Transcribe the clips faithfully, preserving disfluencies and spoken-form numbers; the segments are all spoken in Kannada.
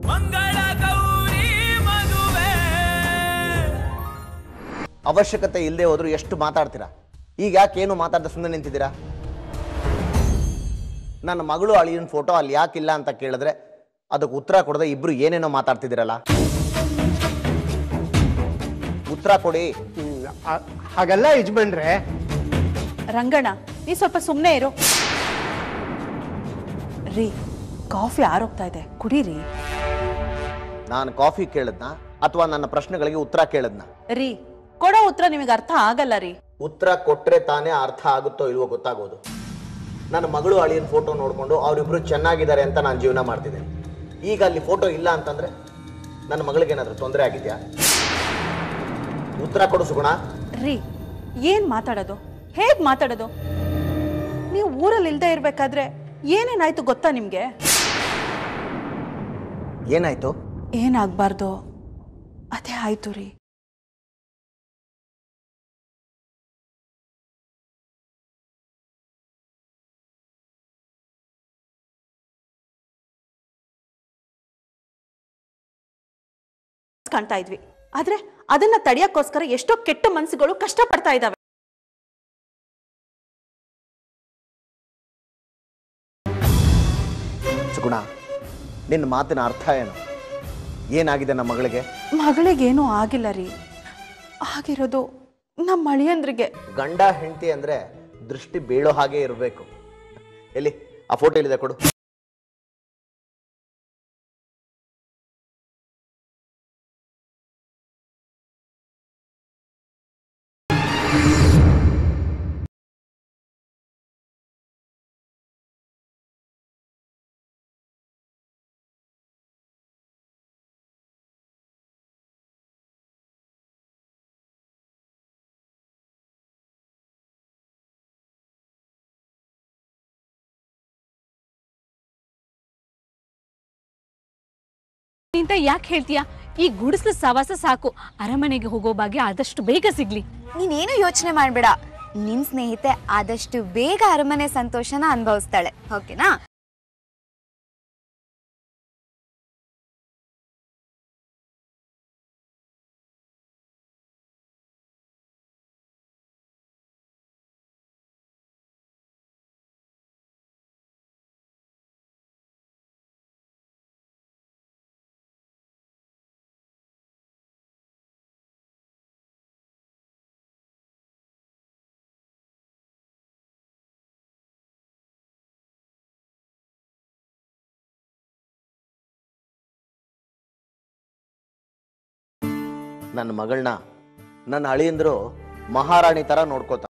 ಮಂಗಳ ಗೌರಿ ಮದುವೆ. ಅವಶ್ಯಕತೆ ಇಲ್ಲದೆ ಹೋದ್ರು ಎಷ್ಟು ಮಾತಾಡ್ತೀರಾ? ಈಗ ಯಾಕೇನು ಮಾತಾಡದೆ ಸುಮ್ಮನೆ ನಿಂತಿದ್ದೀರಾ? ನನ್ನ ಮಗಳು ಅಳಿಯನ ಫೋಟೋ ಅಲ್ಲಿ ಯಾಕಿಲ್ಲ ಅಂತ ಕೇಳಿದ್ರೆ ಅದಕ್ಕೆ ಉತ್ತರ ಕೊಡದೆ ಇಬ್ರು ಏನೇನೋ ಮಾತಾಡ್ತಿದ್ದೀರಲ್ಲ, ಉತ್ತರ ಕೊಡಿ. ಹಾಗಲ್ಲ ಯಜಮಾನ್ರೆ. ರಂಗಣ್ಣ, ನೀ ಸ್ವಲ್ಪ ಸುಮ್ಮನೆ ಇರು ರೀ. ಕಾಫಿ ಆರೋಗ್ತಾ ಇದೆ, ಕುಡೀರಿ. ನಾನು ಕಾಫಿ ಕೇಳದ್ನ ಅಥವಾ ನನ್ನ ಪ್ರಶ್ನೆಗಳಿಗೆ ಉತ್ತರ ಕೇಳದ್ನ? ರೀ, ಕೊಡೋ ಉತ್ತರ ನಿಮಗೆ ಅರ್ಥ ಆಗಲ್ಲ ರೀ. ಉತ್ತರ ಕೊಟ್ರೆ ತಾನೇ ಅರ್ಥ ಆಗುತ್ತೋ ಇಲ್ವೋ ಗೊತ್ತಾಗೋದು. ನನ್ನ ಮಗಳು ಅಳಿಯನ ಫೋಟೋ ನೋಡ್ಕೊಂಡು ಅವರಿಬ್ರು ಚೆನ್ನಾಗಿದ್ದಾರೆ ಅಂತ ನಾನು ಜೀವನ ಮಾಡ್ತಿದ್ದೇನೆ. ಈಗ ಅಲ್ಲಿ ಫೋಟೋ ಇಲ್ಲ ಅಂತಂದ್ರೆ ನನ್ನ ಮಗಳಿಗೆ ಏನಾದರೂ ತೊಂದರೆ ಆಗಿದ್ಯಾ? ಉತ್ತರ ಕೊಡು ಸುಗುಣ. ರೀ, ಏನ್ ಮಾತಾಡೋದು, ಹೇಗ್ ಮಾತಾಡೋದು? ನೀವು ಊರಲ್ಲಿ ಇಲ್ದೇ ಇರ್ಬೇಕಾದ್ರೆ ಏನೇನಾಯ್ತು ಗೊತ್ತಾ ನಿಮ್ಗೆ? ಏನಾಯ್ತು? ಏನಾಗ್ಬಾರ್ದು ಅದೇ ಆಯ್ತು ರೀ. ಕಾಣ್ತಾ ಇದ್ವಿ, ಆದ್ರೆ ಅದನ್ನ ತಡೆಯಕ್ಕೋಸ್ಕರ ಎಷ್ಟೋ ಕೆಟ್ಟ ಮನಸ್ಸುಗಳು ಕಷ್ಟ ಪಡ್ತಾ ಇದ್ದಾವೆ. ಸುಗುಣ, ನಿನ್ನ ಮಾತಿನ ಅರ್ಥ ಏನು? ಏನಾಗಿದೆ ನಮ್ಮ ಮಗಳಿಗೆ? ಮಗಳಿಗೇನೂ ಆಗಿಲ್ಲ ರೀ. ಆಗಿರೋದು ನಮ್ಮ ಅಳಿಯಂದ್ರಿಗೆ. ಗಂಡ ಹೆಂಡತಿ ಅಂದ್ರೆ ದೃಷ್ಟಿ ಬೀಳೋ ಹಾಗೆ ಇರಬೇಕು. ಎಲ್ಲಿ ಆ ಫೋಟೋ ಎಲ್ಲಿದೆ ಕೊಡು. ಅಂತ ಯಾಕೆ ಹೇಳ್ತೀಯಾ? ಈ ಗುಡಿಸ್ಲ ಸವಾಸ ಸಾಕು. ಅರಮನೆಗೆ ಹೋಗೋ ಭಾಗ್ಯ ಆದಷ್ಟು ಬೇಗ ಸಿಗ್ಲಿ. ನೀನೇನು ಯೋಚನೆ ಮಾಡ್ಬೇಡ. ನಿನ್ ಸ್ನೇಹಿತೆ ಆದಷ್ಟು ಬೇಗ ಅರಮನೆ ಸಂತೋಷನ ಅನುಭವಿಸ್ತಾಳೆ, ಓಕೆನಾ? ನನ್ನ ಮಗಳನ್ನ ನನ್ನ ಅಳಿಯಂದ್ರು ಮಹಾರಾಣಿ ತರ ನೋಡ್ಕೋತ.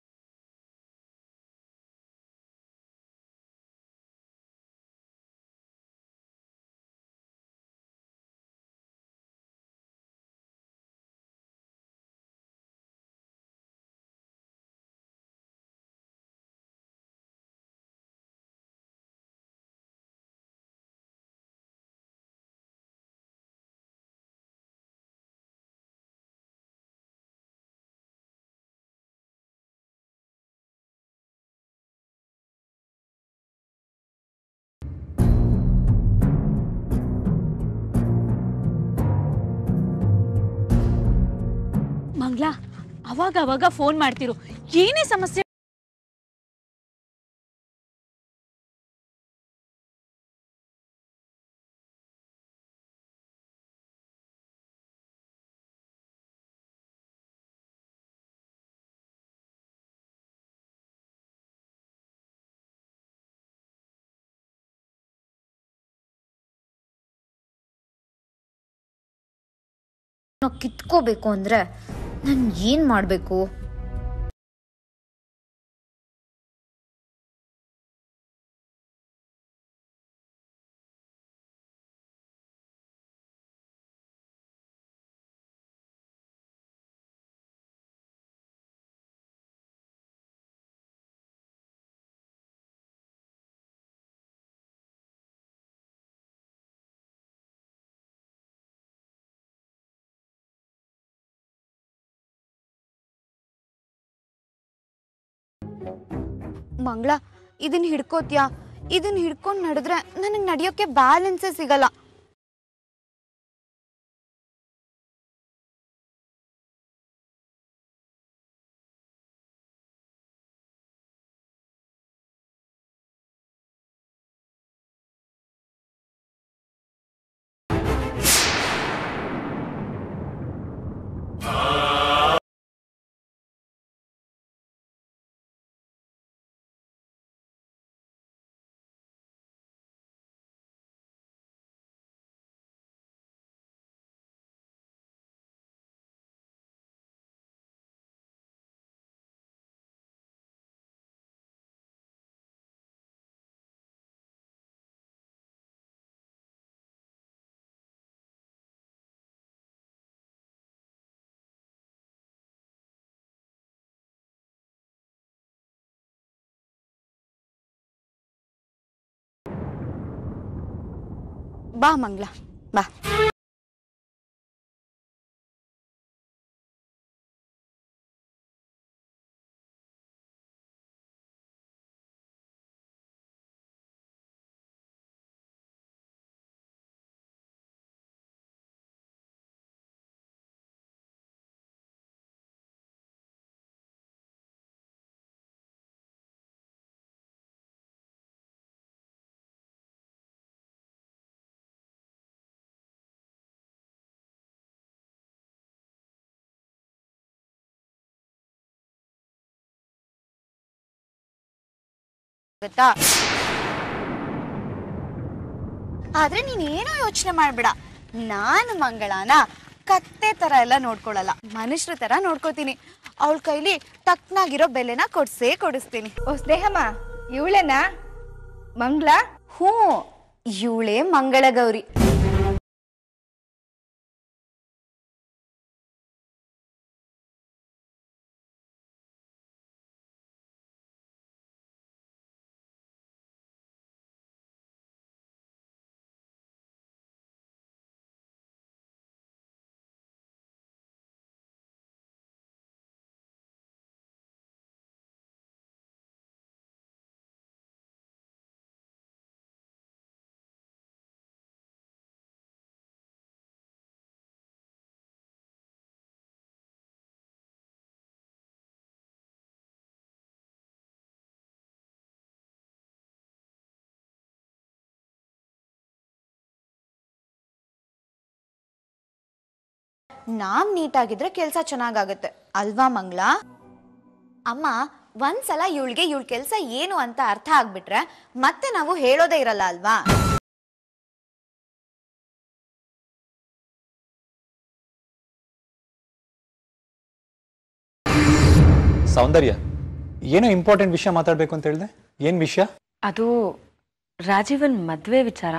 ಮಂಗ್ಲಾ, ಅವಾಗ ಅವಾಗ ಫೋನ್ ಮಾಡ್ತಿರು, ಏನೇ ಸಮಸ್ಯೆ ಕಿತ್ಕೋಬೇಕು ಅಂದ್ರೆ ನಾನು ಏನ್ ಮಾಡ್ಬೇಕು? ಮಂಗಳ, ಇದನ್ನ ಹಿಡ್ಕೋತ್ಯಾ? ಇದನ್ನ ಹಿಡ್ಕೊಂಡು ನಡೆದ್ರೆ ನನಗೆ ನಡೆಯೋಕೆ ಬ್ಯಾಲೆನ್ಸೇ ಸಿಗಲ್ಲ. ಬಾ ಮಂಗಳ ಬಾ. ಆದ್ರೆ ನೀನೇನೋ ಯೋಚನೆ ಮಾಡ್ಬೇಡ, ನಾನು ಮಂಗಳಾನ ಕತ್ತೆ ತರ ಎಲ್ಲ ನೋಡ್ಕೊಳಲ್ಲ, ಮನುಷ್ಯರ ತರ ನೋಡ್ಕೋತೀನಿ. ಅವಳ ಕೈಲಿ ತಕ್ನಾಗಿರೋ ಬೆಲೆನ ಕೊಡ್ಸೇ ಕೊಡಿಸ್ತೀನಿ. ಓ ಸ್ನೇಹಮ್ಮ, ಇವಳೇನ ಮಂಗಳ? ಹ್ಞೂ, ಇವಳೇ ಮಂಗಳ ಗೌರಿ. ನಾವ್ ನೀಟಾಗಿದ್ರೆ ಕೆಲ್ಸ ಚೆನ್ನಾಗಾಗತ್ತೆ ಅಲ್ವಾ ಮಂಗಳ? ಅಮ್ಮ, ಒಂದ್ಸಲ ಇವಳಿಗೆ ಇವಳ ಕೆಲ್ಸ ಏನು ಅಂತ ಅರ್ಥ ಆಗ್ಬಿಟ್ರೆ ಮತ್ತೆ ನಾವು ಹೇಳೋದೇ ಇರಲ್ಲ ಅಲ್ವಾ? ಸೌಂದರ್ಯ, ಏನೋ ಇಂಪಾರ್ಟೆಂಟ್ ವಿಷಯ ಮಾತಾಡ್ಬೇಕು ಅಂತ ಹೇಳಿದೆ. ಏನ್ ವಿಷಯ? ಅದು ರಾಜೀವನ್ ಮದ್ವೆ ವಿಚಾರ.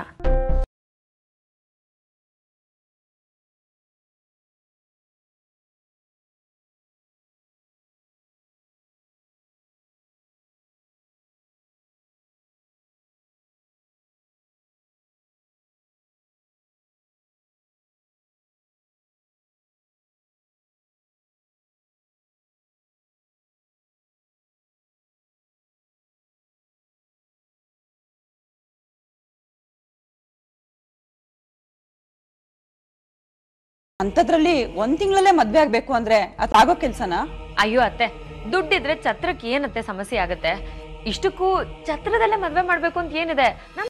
ಅಂತದ್ರಲ್ಲಿ ಒಂದ್ ತಿಂಗಳಲ್ಲೇ ಮದ್ವೆ ಆಗ್ಬೇಕು ಅಂದ್ರೆ ಅದಾಗೋ ಕೆಲ್ಸನಾ? ಅಯ್ಯೋ ಅತ್ತೆ, ದುಡ್ಡಿದ್ರೆ ಛತ್ರಕ್ಕೆ ಏನತ್ತೆ ಸಮಸ್ಯೆ ಆಗತ್ತೆ? ಇಷ್ಟಕ್ಕೂ ಛತ್ರದಲ್ಲೇ ಮದ್ವೆ ಮಾಡ್ಬೇಕು ಅಂತ ಏನಿದೆ?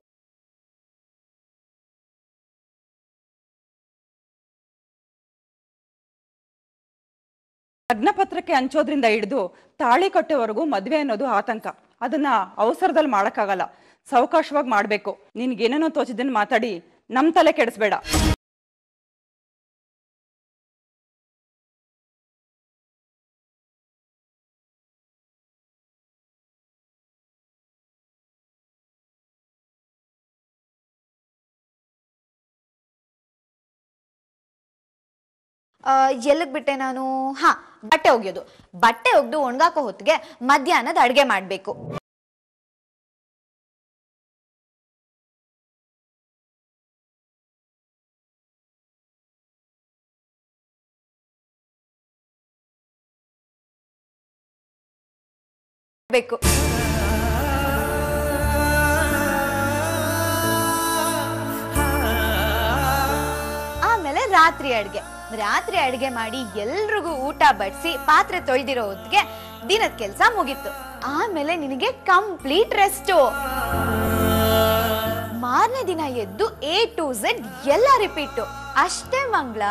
ಲಗ್ನ ಪತ್ರಕ್ಕೆ ಹಂಚೋದ್ರಿಂದ ಹಿಡಿದು ತಾಳಿ ಕಟ್ಟೋವರೆಗೂ ಮದ್ವೆ ಅನ್ನೋದು ಆತಂಕ. ಅದನ್ನ ಅವಸರದಲ್ಲಿ ಮಾಡಕ್ಕಾಗಲ್ಲ, ಸಾವಕಾಶವಾಗಿ ಮಾಡ್ಬೇಕು. ನಿನ್ಗೇನೇನೋ ತೋಚಿದ್ದನ್ನ ಮಾತಾಡಿ ನಮ್ ತಲೆ ಕೆಡಿಸ್ಬೇಡ. ಎಲ್ಲಿಗ್ ಬಿಟ್ಟೆ ನಾನು? ಹಾ, ಬಟ್ಟೆ ಒಗೆಯೋದು. ಬಟ್ಟೆ ಒಗ್ದು ಒಣಗಾಕೋ ಹೊತ್ತಿಗೆ ಮಧ್ಯಾಹ್ನದ ಅಡ್ಗೆ ಮಾಡ್ಬೇಕು. ಬೇಕು ಆಮೇಲೆ ರಾತ್ರಿ ಅಡ್ಗೆ ರಾತ್ರಿ ಅಡ್ಗೆ ಮಾಡಿ ಎಲ್ರಿಗೂ ಊಟ ಬಡಿಸಿ ಪಾತ್ರೆ ತೊಳೆದಿರೋ ಹೊತ್ತಿಗೆ ದಿನದ ಕೆಲಸ ಮುಗೀತು. ಆಮೇಲೆ ನಿನಗೆ ಕಂಪ್ಲೀಟ್ ರೆಸ್ಟ್. ಮಾರನೇ ದಿನ ಎದ್ದು ಎ ಟು ಝೆಡ್ ಎಲ್ಲ ರಿಪೀಟ್. ಅಷ್ಟೇ ಮಂಗಳ.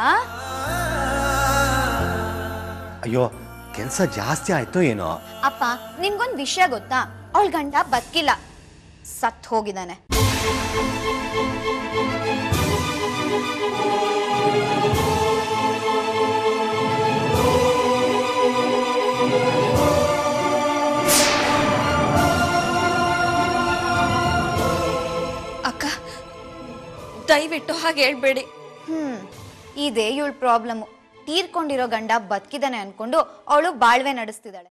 ಅಯ್ಯೋ, ಕೆಲ್ಸ ಜಾಸ್ತಿ ಆಯ್ತು ಏನೋ? ಅಪ್ಪ, ನಿನ್ಗೊಂದ್ ವಿಷಯ ಗೊತ್ತಾ? ಅವಳ ಗಂಡ ಬದುಕಿಲ್ಲ, ಸತ್ ಹೋಗಿದ್ದಾನೆ. ಅಕ್ಕ, ದಯವಿಟ್ಟು ಹಾಗೆ ಹೇಳ್ಬೇಡಿ. ಹ್ಮ್ ಇದೇ ಇವಳ ಪ್ರಾಬ್ಲಮ್. ತೀರ್ಕೊಂಡಿರೋ ಗಂಡ ಬದುಕಿದಾನೆ ಅನ್ಕೊಂಡು ಅವಳು ಬಾಳ್ವೆ ನಡೆಸ್ತಿದ್ದಾಳೆ.